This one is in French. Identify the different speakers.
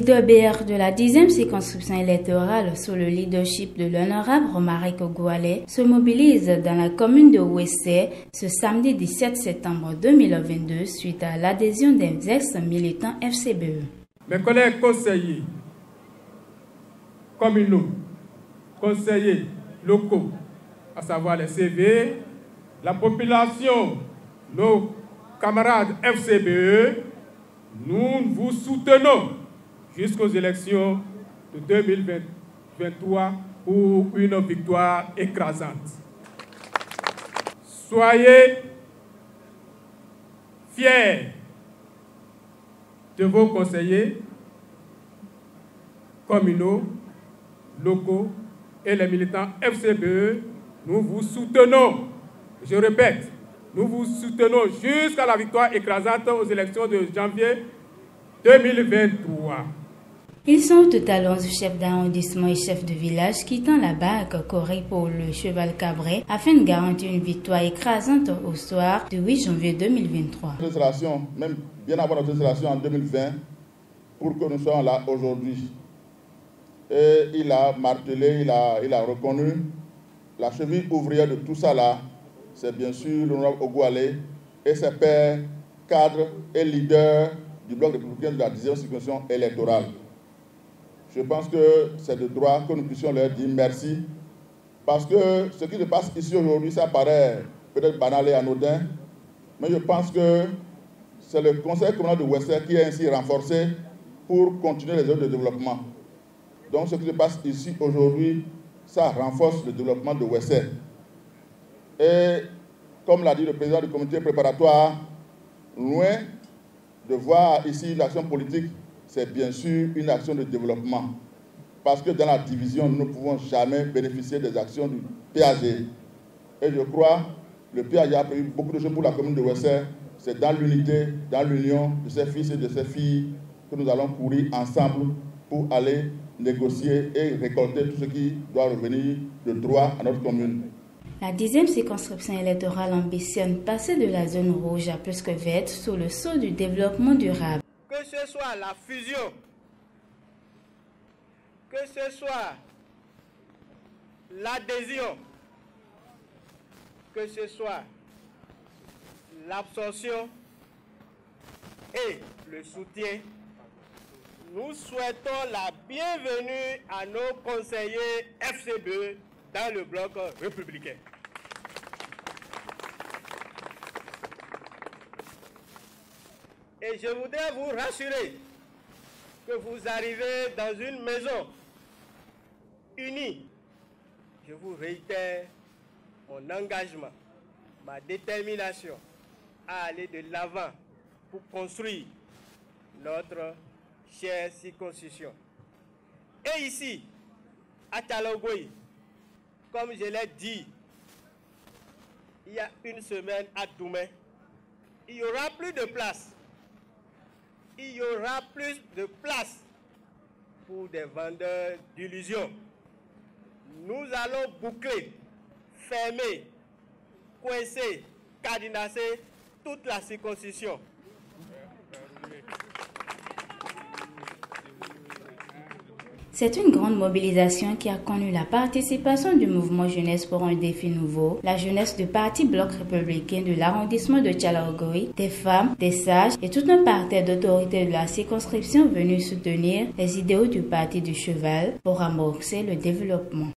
Speaker 1: leader BR de la 10e circonscription électorale sous le leadership de l'honorable Romaric Ogoualé se mobilise dans la commune de Ouessé ce samedi 17 septembre 2022 suite à l'adhésion des ex-militants FCBE.
Speaker 2: Mes collègues conseillers communaux, conseillers locaux, à savoir les CV, la population, nos camarades FCBE, nous vous soutenons jusqu'aux élections de 2023 pour une victoire écrasante. Soyez fiers de vos conseillers communaux, locaux et les militants FCBE. Nous vous soutenons, je répète, nous vous soutenons jusqu'à la victoire écrasante aux élections de janvier 2023.
Speaker 1: Ils sont au total 11 chefs d'arrondissement et chefs de village quittant la barque Corée pour le Cheval Cabré afin de garantir une victoire écrasante au soir du 8 janvier 2023.
Speaker 3: Même bien avant notre installation en 2020, pour que nous soyons là aujourd'hui. Et il a martelé, il a reconnu la cheville ouvrière de tout ça là. C'est bien sûr l'honorable Ogoualé et ses pairs, cadres et leaders du bloc républicain de la 10e circonscription électorale. Je pense que c'est de droit que nous puissions leur dire merci, parce que ce qui se passe ici aujourd'hui, ça paraît peut-être banal et anodin, mais je pense que c'est le conseil communal de Ouessé qui est ainsi renforcé pour continuer les œuvres de développement. Donc ce qui se passe ici aujourd'hui, ça renforce le développement de Ouessé. Et comme l'a dit le président du comité préparatoire, loin de voir ici une action politique, c'est bien sûr une action de développement. Parce que dans la division, nous ne pouvons jamais bénéficier des actions du PAG. Et je crois que le PAG a prévu beaucoup de choses pour la commune de Ouessé. C'est dans l'unité, dans l'union de ses fils et de ses filles que nous allons courir ensemble pour aller négocier et récolter tout ce qui doit revenir de droit à notre commune.
Speaker 1: La 10e circonscription électorale ambitionne passer de la zone rouge à plus que verte sous le sceau du développement durable.
Speaker 4: Que ce soit la fusion, que ce soit l'adhésion, que ce soit l'absorption et le soutien, nous souhaitons la bienvenue à nos conseillers FCBE dans le bloc républicain. Et je voudrais vous rassurer que vous arrivez dans une maison unie. Je vous réitère mon engagement, ma détermination à aller de l'avant pour construire notre chère circonscription. Et ici, à Tchalagoui, comme je l'ai dit il y a une semaine à Doumé, il n'y aura plus de place. Il y aura plus de place pour des vendeurs d'illusions. Nous allons boucler, fermer, coincer, cadenasser toute la circonscription.
Speaker 1: C'est une grande mobilisation qui a connu la participation du mouvement Jeunesse pour un défi nouveau, la jeunesse du Parti Bloc républicain de l'arrondissement de Tchalagoui, des femmes, des sages et tout un parterre d'autorités de la circonscription venus soutenir les idéaux du Parti du Cheval pour amorcer le développement.